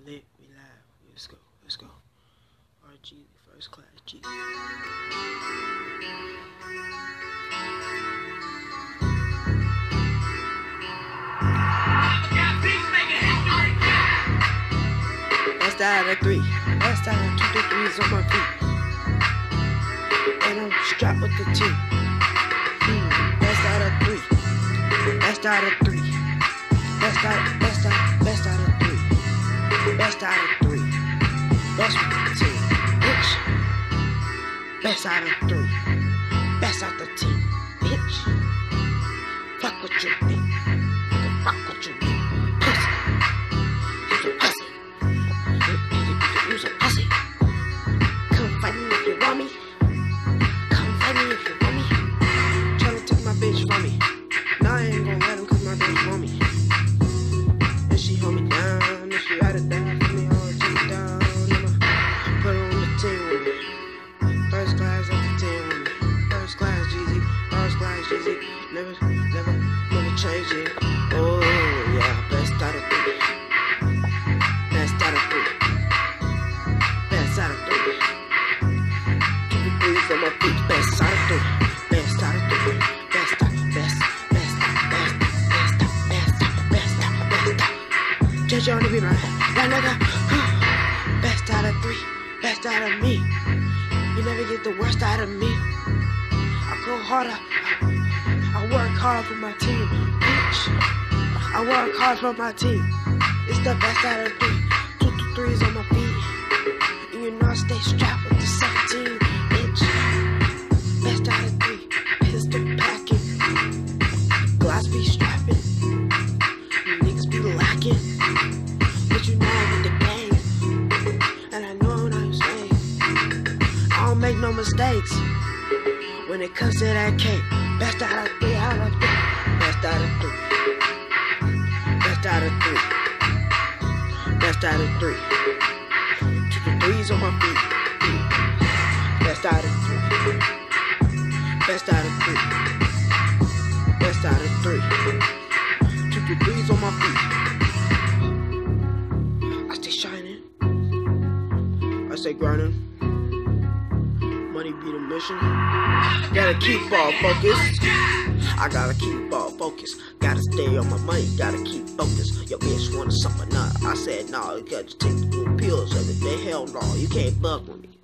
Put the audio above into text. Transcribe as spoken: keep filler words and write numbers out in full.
lit, we live. Let's go, let's go. R G, first class G. Best out of three, best out of two to threes on my feet. And I'm strapped with the two. Mm, best out of three, best out of three. Best out, best out, best out of three. Best out of three. Best with the team. Bitch. Best out of three. Best out the team. Bitch. Fuck what you mean. Fuck what you mean. Pussy. You's a pussy. You's a pussy. Come fight me if you want me. Come fight me if you want me. Tryna take my bitch from me. Nah, I ain't gon' let him cause my bitch want me. She hold me down, and she ride it down for me, hold it down. I'ma put her on the team with me. First class off the team with me. First class G Z, first class G Z. Never, never, never change it. Oh yeah, best out of three. Best out of three. Best out of three. Two to threes on my feet. Best out of three. Best out of three. Best out, best, best, best, best, best, best, best, best. Judge on to be right, right nigga. Best out of three, best out of me. You never get the worst out of me. I go harder, I work hard for my team, bitch. I work hard for my team. It's the best out of three, two to threes on my feet. And you know I stay strapped with the seventeen, bitch. Best out of three, pistol packing, glass be strapping, niggas be lacking. But you know I'm with the game, and I know what I'm saying. I don't make no mistakes when it comes to that cake. Best out of three, out of three. Best out of three. Best out of three. Best out of three. Two to threes on my feet. Best out of three. Best out of three. Best out of three. Two to threes on my feet. I stay shining. I stay grinding. Money be the mission. Gotta keep all focused. I gotta keep all focused. Gotta stay on my money. Gotta keep focused. Your bitch wanna suck my nut. I said, nah, you gotta take the blue pills every day. Hell no, you can't bug with me.